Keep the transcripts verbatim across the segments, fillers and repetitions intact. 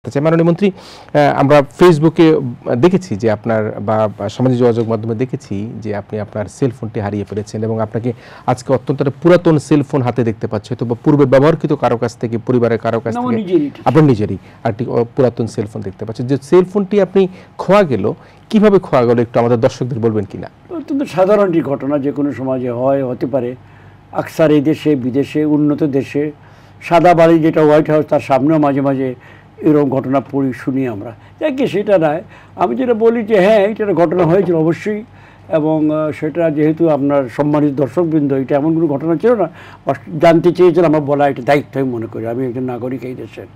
আচ্ছা মাননীয় মন্ত্রী, আমরা ফেসবুকে দেখেছি যে আপনার বা সামাজিক যোগাযোগ মাধ্যমে দেখেছি যে আপনি আপনার সেলফোনটি হারিয়ে ফেলেছেন এবং আপনাকে আজকে অত্যন্ত পুরাতন সেলফোন হাতে দেখতে পাচ্ছি, হয়তো পূর্বে ব্যবহৃত কারো কাছ থেকে, পরিবারের কারো কাছ থেকে, আপনার নিজেরই একটি পুরাতন সেলফোন দেখতে পাচ্ছেন। যে সেলফোনটি আপনি খোয়া গেল, কিভাবে খোয়া গেল একটু আমাদের দর্শকদের বলবেন কিনা? অত্যন্ত সাধারণ ঘটনা, যে কোনো সমাজে হয়, হতে পারে। আকসার এই দেশে, বিদেশে, উন্নত দেশে, সাদা বাড়ি যেটা হোয়াইট হাউস, তার সামনেও মাঝে মাঝে এরকম ঘটনা পড়ি, শুনি আমরা। যাকে সেটা নয়, আমি যেটা বলি যে হ্যাঁ এটা ঘটনা হয়েছিল অবশ্যই, এবং সেটা যেহেতু আপনার সম্মানিত দর্শকবৃন্দ, এটা এমন কোনো ঘটনা ছিল না, জানতে চেয়েছিল, আমার বলা এটা দায়িত্ব আমি মনে করি, আমি একজন নাগরিক এই দেশের।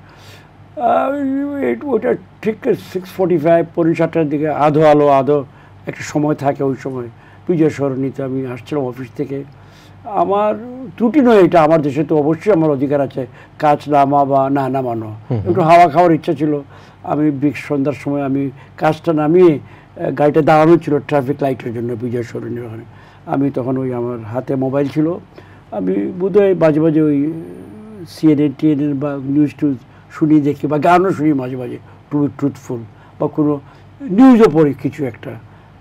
ওইটা ঠিক সিক্স ফোর্টি ফাইভ পনেরো সাতটার দিকে, আধো আলো আধো একটা সময় থাকে, ওই সময় বিজয় সরণিতে আমি আসছিলাম অফিস থেকে। আমার ত্রুটি নয় এটা, আমার দেশে তো অবশ্যই আমার অধিকার আছে কাজ নামা বা না নামানো, একটু হাওয়া খাওয়ার ইচ্ছা ছিল। আমি বিগ সন্ধ্যার সময় আমি কাজটা নামিয়ে গাড়িটা দাঁড়ানো ছিল ট্রাফিক লাইটের জন্য বিজয় সরণির ওখানে। আমি তখন ওই আমার হাতে মোবাইল ছিল, আমি বোধহয় মাঝে মাঝে ওই সিএনএন টিএনএন বা নিউজ টিউজ শুনি, দেখি বা গানও শুনি মাঝে মাঝে, টু ট্রুথফুল বা কোনো নিউজও পড়ি কিছু একটা।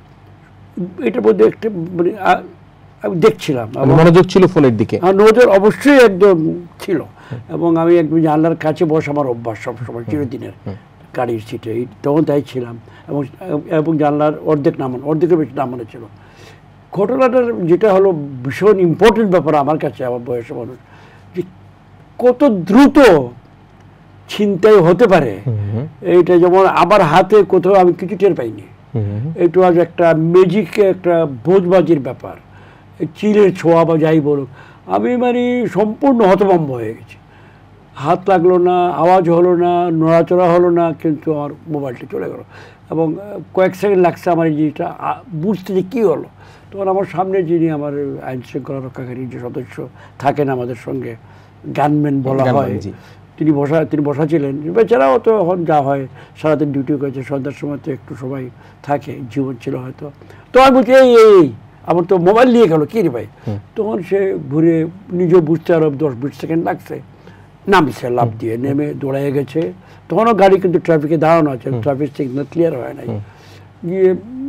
এটার মধ্যে একটা মানে আমি দেখছিলাম, মনোযোগ ছিল ফোনের দিকে, আর নজর অবশ্যই একদম ছিল। এবং আমি একদম জানলার কাছে বসে, আমার অভ্যাস সবসময় চিরদিনের, গাড়ির সিটে তখন তাই ছিলাম, এবং এবং জানলার অর্ধেক নামানো, অর্ধেকের বেশি নামানো ছিল। ঘটনাটার যেটা হলো ভীষণ ইম্পর্টেন্ট ব্যাপার আমার কাছে, আমার বয়সে মানুষ, যে কত দ্রুত ছিনতাই হতে পারে। এইটা যেমন আমার হাতে কোথাও আমি কিছু টের পাইনি, একটু আজ একটা ম্যাজিক, একটা ভোজবাজির ব্যাপার, চিলের ছোঁয়া বা যাই বলুক, আমি মানে সম্পূর্ণ হতভম্ব হয়ে গেছি। হাত লাগলো না, আওয়াজ হলো না, নড়াচড়া হলো না, কিন্তু আমার মোবাইলটা চলে গেল। এবং কয়েক সেকেন্ড লাগছে আমার এই জিনিসটা বুঝতে যে কী হলো। তখন আমার সামনে যিনি আমার আইন শৃঙ্খলা রক্ষাকারী যে সদস্য থাকেন আমাদের সঙ্গে, গানম্যান বলা হয়, তিনি বসা তিনি বসা ছিলেন। বেচারাও তো এখন যা হয়, সারাদিন ডিউটি করেছে, সন্ধ্যার সময় তো একটু সবাই থাকে, জীবন ছিল হয়তো। তো আমি বলছি এই এই আমার তো মোবাইল নিয়ে গেল, কী রে ভাই? তখন সে ঘুরে নিজেও বুঝতে আরো দশ বিশ সেকেন্ড লাগছে, নামছে লাফ দিয়ে, নেমে দৌড়াইয়ে গেছে। তখনও গাড়ি কিন্তু ট্রাফিকে দাঁড়ানো আছে, ট্রাফিক সিগন্যাল ক্লিয়ার হয় নাই। গিয়ে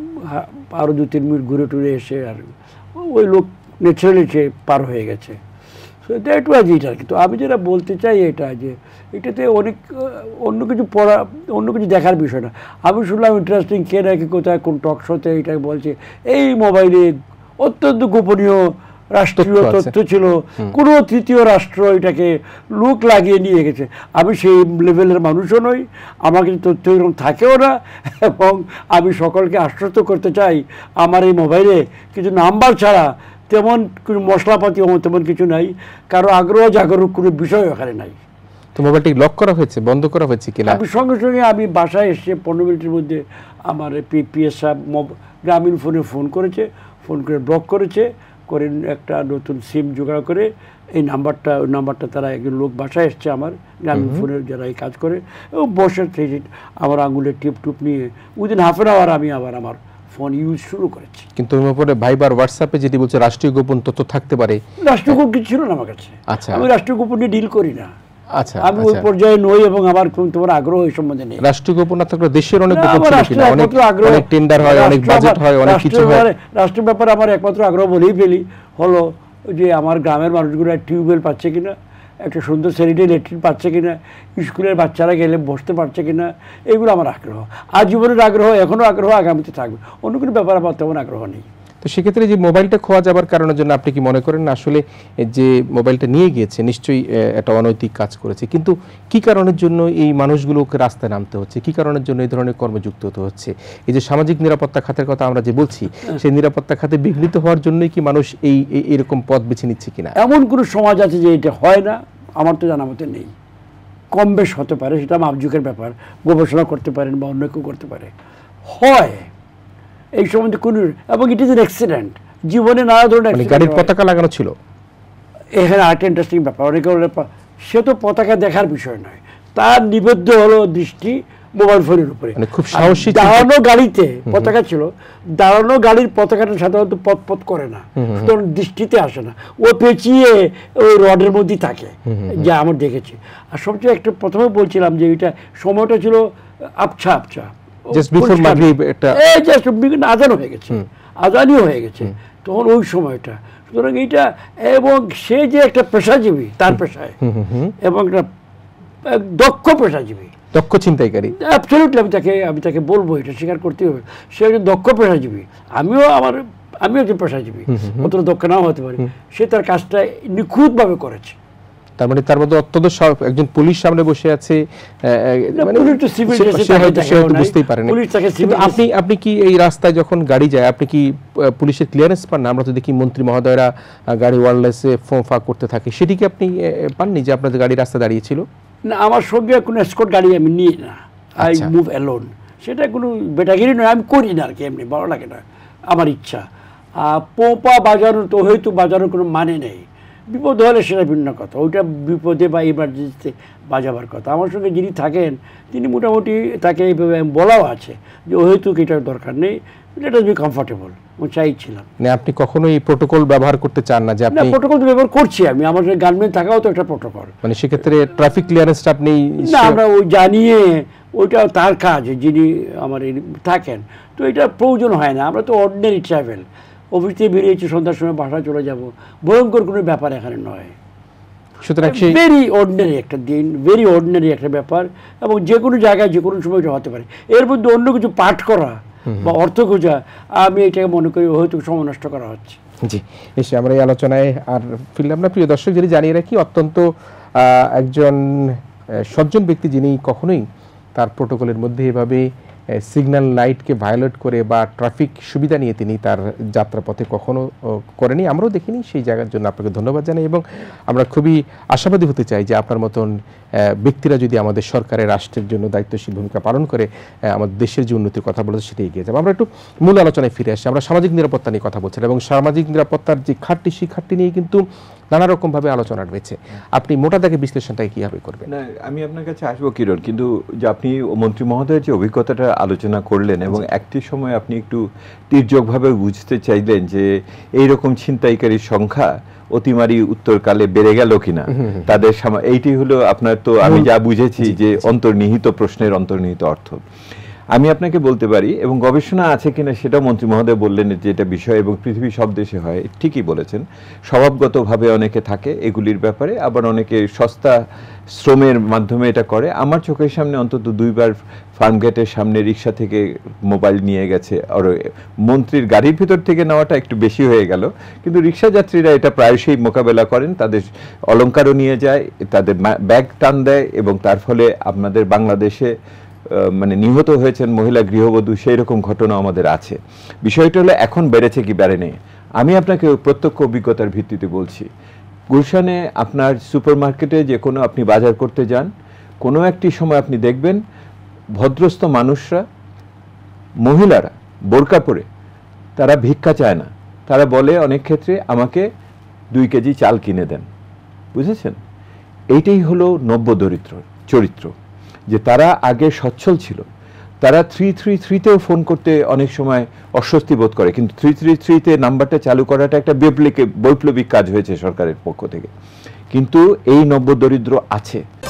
আরও দু তিন মিনিট ঘুরে টুরে এসে আর ওই লোক ন্যাচারালি সে পার হয়ে গেছে। সো দ্যাট ওয়াজ ইট আর কি। তো আমি যেটা বলতে চাই এটা, যে এটাতে অনেক অন্য কিছু পড়া, অন্য কিছু দেখার বিষয় না। আমি শুনলাম ইন্টারেস্টিং, কে নাকি কোথায় কোন টক শোতে এটা বলছে এই মোবাইলে অত্যন্ত গোপনীয় রাষ্ট্রীয় তথ্য ছিল, কোনো তৃতীয় রাষ্ট্র এটাকে লুক লাগিয়ে নিয়ে গেছে। আমি সেই লেভেলের মানুষও নই, আমার কিছু তথ্য এরকম থাকেও না, এবং আমি সকলকে আশ্বস্ত করতে চাই আমার এই মোবাইলে কিছু নাম্বার ছাড়া তেমন কোনো মশলাপাতি তেমন কিছু নাই, কারো আগ্রহ জাগরুক কোনো বিষয় ওখানে নাই। তো মোবাইলটি লক করা হয়েছে, বন্ধ করা হয়েছে কিনা? আমি সঙ্গে সঙ্গে আমি বাসায় এসে পনেরো মিনিটের মধ্যে আমার পি পিএস সাহেব গ্রামীণ ফোনে ফোন করেছে, ফোন করে ব্লক করেছে, করে একটা নতুন সিম জোগাড় করে এই নাম্বারটা, ওই নাম্বারটা তারা একজন লোক বাসায় এসছে আমার গ্রামীণ ফোনের যারা এই কাজ করে, এবং বসে থেকে আমার আঙুলের টিপ টুপ নিয়ে উইদিন হাফ অ্যান আওয়ার আমি আবার আমার ফোন ইউজ শুরু করেছি। কিন্তু ওর উপরে ভাইবার হোয়াটসঅ্যাপে যেটি বলছে রাষ্ট্রীয় গোপন তথ্য থাকতে পারে, রাষ্ট্রীয় গোপন কিছু ছিল না আমার কাছে। আচ্ছা, আমি রাষ্ট্রীয় গোপন নিয়ে ডিল করি না। আচ্ছা, আমি ওই পর্যায়ে নই, এবং আমার তোমার আগ্রহ এই সম্বন্ধে নেই। রাষ্ট্রীয় গোপন না থাকলে দেশের অনেক গোপন ছিল কিনা, অনেক অনেক টেন্ডার হয়, অনেক বাজেট হয়, অনেক কিছু হয়। রাষ্ট্রের ব্যাপারে আমার একমাত্র আগ্রহ বলেই ফেলি হলো যে আমার গ্রামের মানুষগুলো টিউবওয়েল পাচ্ছে কিনা, একটা সুন্দর স্যানিটারি ল্যাট্রিন পাচ্ছে কিনা, স্কুলের বাচ্চারা গেলে বসতে পারছে কিনা, এগুলো আমার আগ্রহ। আজীবনের আগ্রহ, এখনও আগ্রহ, আগামীতে থাকবে। অন্য কোনো ব্যাপারে আমার তেমন আগ্রহ নেই। তো সেক্ষেত্রে যে মোবাইলটা খোয়া যাবার কারণের জন্য আপনি কি মনে করেন না আসলে যে মোবাইলটা নিয়ে গিয়েছে নিশ্চয়ই একটা অনৈতিক কাজ করেছে, কিন্তু কি কারণের জন্য এই মানুষগুলোকে রাস্তায় নামতে হচ্ছে, কি কারণের জন্য এই ধরনের কর্মযুক্ত হতে হচ্ছে? এই যে সামাজিক নিরাপত্তা খাতের কথা আমরা যে বলছি, সেই নিরাপত্তা খাতে বিঘ্নিত হওয়ার জন্যই কি মানুষ এই এরকম পথ বেছে নিচ্ছে কিনা? এমন কোনো সমাজ আছে যে এটা হয় না? আমার তো জানা মতে নেই। কম বেশ হতে পারে, সেটা মাপজুকের ব্যাপার, গবেষণা করতে পারেন বা অন্য কেউ করতে পারে। হয় এই সম্বন্ধে কোন, এবং ইট ইজ এন অ্যাক্সিডেন্ট, জীবনে নানা ধরনের গাড়ির পতাকা লাগানো ছিল এখানে। আরেকটা ইন্টারেস্টিং ব্যাপার, অনেকে সে তো পতাকা দেখার বিষয় নয়, তার নিবদ্ধ হলো দৃষ্টি মোবাইল ফোনের উপরে। মানে খুব সাহসী। দাঁড়ানো গাড়িতে পতাকা ছিল, দাঁড়ানো গাড়ির পতাকাটা সাধারণত পথ পথ করে না, সুতরাং দৃষ্টিতে আসে না, ও পেঁচিয়ে ওই রডের মধ্যেই থাকে, যা আমার দেখেছি। আর সবচেয়ে একটা প্রথমে বলছিলাম যে এটা সময়টা ছিল আবছা আবছা, আজান হয়ে গেছে, আজানই হয়ে গেছে তখন ওই সময়টা। সুতরাং এইটা, এবং সে যে একটা পেশাজীবী, তার পেশায় এবং একটা দক্ষ পেশাজীবী, দক্ষ ছিনতাইকারী, অ্যাবসলিউটলি আমি তাকে আমি তাকে বলবো, এটা স্বীকার করতে হবে, সে একজন দক্ষ পেশাজীবী। আমিও আমার আমিও একজন পেশাজীবী, অতটা দক্ষ নাও হতে পারি। সে তার কাজটা নিখুঁতভাবে করেছে। তার মানে তার মধ্যে অত্যন্ত একজন পুলিশ সামনে বসে আছে, বুঝতেই পারেন। আপনি আপনি কি এই রাস্তায় যখন গাড়ি যায় আপনি কি পুলিশের ক্লিয়ারেন্স পান না? আমরা তো দেখি মন্ত্রী মহোদয়রা গাড়ি ওয়ারলেসে ফোঁফা করতে থাকে, সেটি কি আপনি পাননি যে আপনাদের গাড়ি রাস্তা দাঁড়িয়েছিল? না, আমার সঙ্গে কোনো এসকর্ট গাড়ি আমি নিই না, আই মুভ অ্যালোন। সেটা কোনো বেটাগিরি নয়, আমি করি না আর কি, এমনি ভালো লাগে না, আমার ইচ্ছা। পোপা বাজানোর তো হয়তো বাজানোর কোনো মানে নেই, বিপদ হলে সেটা ভিন্ন কথা, ওইটা বিপদে বা ইমার্জেন্সিতে বাজাবার কথা। আমার সঙ্গে যিনি থাকেন তিনি মোটামুটি তাকে এইভাবে বলাও আছে যে হয়তো এটার দরকার নেই, লেট আস বি কমফোর্টেবল, আমি চাইছিলাম। না, আপনি কখনো এই প্রোটোকল ব্যবহার করতে চান না? যে আপনি প্রোটোকল তো ব্যবহার করছি আমি, আমার গানম্যান থাকাও তো একটা প্রোটোকল। মানে সেক্ষেত্রে ট্রাফিক ক্লিয়ারেন্সটা আপনি না, আমরা ওই জানিয়ে, ওইটা তার কাজ, যিনি আমার থাকেন, তো এটা প্রয়োজন হয় না। আমরা তো অর্ডিনারি ট্রাভেল, অফিস থেকে বেরিয়েছি, সন্ধ্যার সময় বাসায় চলে যাব, ভয়ঙ্কর কোনো ব্যাপার এখানে নয়। সুতরাং ভেরি অর্ডিনারি একটা দিন, ভেরি অর্ডিনারি একটা ব্যাপার, এবং যে কোনো জায়গায় যে কোনো সময় হতে পারে। এর মধ্যে অন্য কিছু পাঠ করা বা অর্থ খোঁজা, আমি এটাকে মনে করি হয়তো সময় নষ্ট করা হচ্ছে। জি, এসে আমরা এই আলোচনায় আর ফিরলাম না। প্রিয় দর্শক, যদি জানিয়ে রাখি, অত্যন্ত একজন সজ্জন ব্যক্তি, যিনি কখনোই তার প্রোটোকলের মধ্যে এভাবে সিগন্যাল লাইটকে ভায়োলেট করে বা ট্রাফিক সুবিধা নিয়ে তিনি তার যাত্রাপথে কখনো করেনি, আমরাও দেখিনি। সেই জায়গার জন্য আপনাকে ধন্যবাদ জানাই, এবং আমরা খুবই আশাবাদী হতে চাই যে আপনার মতন ব্যক্তিরা যদি আমাদের সরকারের, রাষ্ট্রের জন্য দায়িত্বশীল ভূমিকা পালন করে আমাদের দেশের যে উন্নতির কথা বলেছে সেটা এগিয়ে যাবে। আমরা একটু মূল আলোচনায় ফিরে আসি। আমরা সামাজিক নিরাপত্তা নিয়ে কথা বলছিলাম, এবং সামাজিক নিরাপত্তার যে খাতটি, সেই খাতটি নিয়ে কিন্তু নানা রকমভাবে আলোচনা রয়েছে। আপনি মোটা দাগে বিশ্লেষণটাকে কীভাবে করবেন? না, আমি আপনার কাছে আসবো কিরণ, কিন্তু যে আপনি মন্ত্রী মহোদয়ের যে অভিজ্ঞতাটা আলোচনা করলেন, এবং একটি সময় আপনি একটু তির্যকভাবে বুঝতে চাইলেন যে এইরকম ছিনতাইকারীর সংখ্যা অতিমারি উত্তরকালে বেড়ে গেল কিনা তাদের, এইটি হলো আপনার, তো আমি যা বুঝেছি যে অন্তর্নিহিত প্রশ্নের অন্তর্নিহিত অর্থ। আমি আপনাকে বলতে পারি, এবং গবেষণা আছে কিনা সেটাও মন্ত্রী মহোদয় বললেন যে এটা বিষয়, এবং পৃথিবীর সব দেশে হয়, ঠিকই বলেছেন। স্বভাবগতভাবে অনেকে থাকে এগুলির ব্যাপারে, আবার অনেকে সস্তা শ্রমের মাধ্যমে এটা করে। আমার চোখের সামনে অন্তত দুইবার ফার্মগেটের সামনে রিক্সা থেকে মোবাইল নিয়ে গেছে, আর মন্ত্রীর গাড়ির ভিতর থেকে নেওয়াটা একটু বেশি হয়ে গেল, কিন্তু রিক্সা যাত্রীরা এটা প্রায়শই মোকাবেলা করেন, তাদের অলংকারও নিয়ে যায়, তাদের ব্যাগ টান দেয়, এবং তার ফলে আপনাদের বাংলাদেশে মানে নিহত হয়েছেন মহিলা গৃহবধূ, সেই রকম ঘটনা আমাদের আছে। বিষয়টা হলো এখন বেড়েছে কি বেড়ে নেই, আমি আপনাকে প্রত্যক্ষ অভিজ্ঞতার ভিত্তিতে বলছি। গুলশানে আপনার সুপার মার্কেটে যে কোনো আপনি বাজার করতে যান, কোনো একটি সময় আপনি দেখবেন ভদ্রস্থ মানুষরা, মহিলারা বোরকা পরে, তারা ভিক্ষা চায় না, তারা বলে অনেক ক্ষেত্রে আমাকে দুই কেজি চাল কিনে দেন। বুঝেছেন? এইটাই হলো নব্য দরিদ্র চরিত্র, যে তারা আগে সচ্ছল ছিল, তারা থ্রি থ্রি থ্রিতেও ফোন করতে অনেক সময় অস্বস্তি বোধ করে, কিন্তু থ্রি থ্রি থ্রিতে নাম্বারটা চালু করাটা একটা বৈপ্লবিক বৈপ্লবিক কাজ হয়েছে সরকারের পক্ষ থেকে। কিন্তু এই নব্য দরিদ্র আছে,